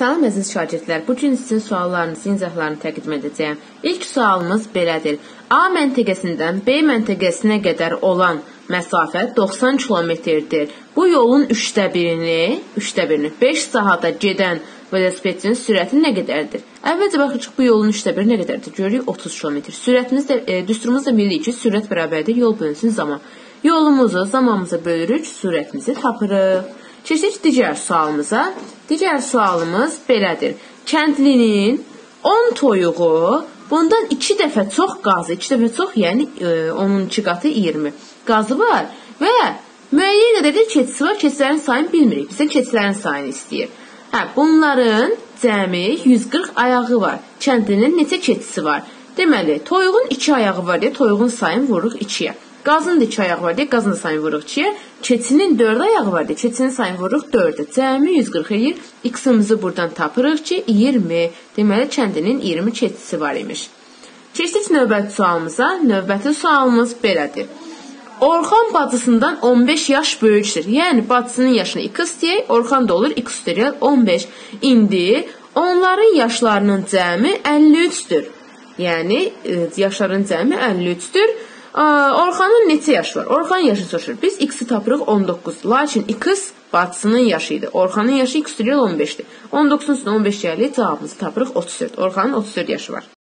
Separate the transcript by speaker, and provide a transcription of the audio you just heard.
Speaker 1: Salam əziz şagirdlər, bugün sizin suallarınızı, izahlarını təqdim edəcəyəm. İlk sualımız belədir. A məntəqəsindən B məntəqəsinə qədər olan məsafə 90 kilometrdir. Bu yolun üçdə birini 5 saata gedən velosipedin sürəti nə qədərdir? Əvvəlcə baxırıq bu yolun üçdə biri nə qədərdir? Görürük 30 kilometr. Düsturumuz da bilir ki, sürət bərabərdir yol bölünsün zaman. Yolumuzu, zamanımıza bölürük, sürətimizi tapırıq. Keçdik digər sualımıza. Digər sualımız belədir. Kəndlinin 10 toyuğu bundan 2 dəfə çox qazı, 2 dəfə çox, yəni onun 2 qatı 20 qazı var və müəyyən qədərdə keçisi var. Keçilərin sayını bilmirik. Bizə keçilərin sayını istəyir. Bunların cəmi 140 ayağı var. Kəndlinin neçə keçisi var? Deməli, toyuğun 2 ayağı var deyə toyuğun sayını vururuq 2-yə. Qazın da 2 ayağı var deyə qazın da sayını vururuq 2-yə. Keçinin 4 ayağı var deyə keçinin sayını vururuq 4-ə. Cəmi 140 edir. X-ımızı buradan tapırıq ki, 20. Deməli, kəndinin 20 keçisi var imiş. Keçdik növbəti sualımıza. Növbəti sualımız belədir. Orxan bacısından 15 yaş böyükdür. Yəni, bacısının yaşını x deyək, Orxan da olur x üzrə 15. İndi onların yaşlarının cəmi 53-dür. Yəni, yaşların cəmi 53-dür. Orxanın neçə yaşı var? Orxanın yaşı soruşur. Biz x-i tapırıq 19. Lakin x bacısının yaşı idi. Orxanın yaşı x üzrə 15-dir. 19-un üstünə 15 gəlir, cavabımızı tapırıq 34. Orxanın 34 yaşı var.